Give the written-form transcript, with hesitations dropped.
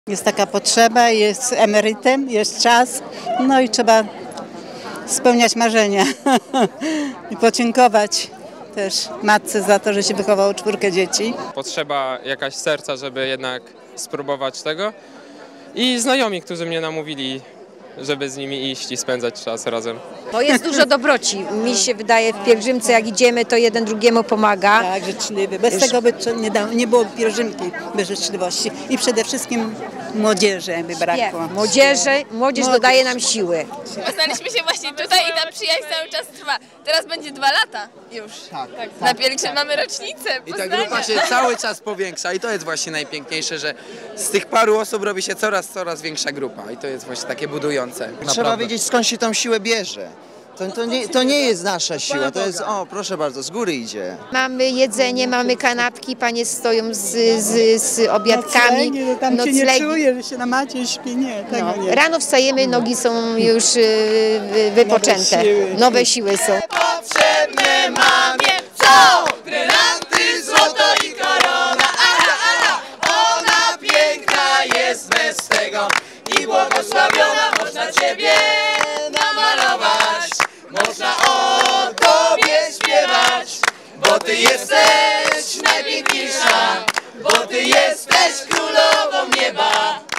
Jest taka potrzeba, jest emerytem, jest czas, no i trzeba spełniać marzenia i podziękować też matce za to, że się wychowało 4 dzieci. Potrzeba jakaś serca, żeby jednak spróbować tego i znajomi, którzy mnie namówili, żeby z nimi iść i spędzać czas razem. To jest dużo dobroci. Mi się wydaje, w pielgrzymce jak idziemy, to jeden drugiemu pomaga. Tak, życzliwy. Bez tego by nie było pielgrzymki, bez życzliwości. I przede wszystkim młodzieży by brakło. Młodzież dodaje nam siły. Poznaliśmy się właśnie tutaj i ta przyjaźń cały czas trwa. Teraz będzie 2 lata już. Na pielgrzym mamy rocznicę I ta Poznania. grupa się cały czas powiększa i to jest właśnie najpiękniejsze, że z tych paru osób robi się coraz większa grupa i to jest właśnie takie budujące. Trzeba wiedzieć, skąd się tą siłę bierze. To nie jest nasza siła, to jest, o proszę bardzo, z góry idzie. Mamy jedzenie, mamy kanapki, panie stoją z obiadkami, No tam się nie czuje, że się na macie śpi, nie, tego nie. Rano wstajemy, nogi są już wypoczęte, nowe siły są. Potrzebne mamie, co? Brylanty, złoto i korona, ona piękna jest bez tego i błogosławiona, można Ciebie namalować, można o Tobie śpiewać, bo Ty jesteś najpiękniejsza, bo Ty jesteś królową nieba.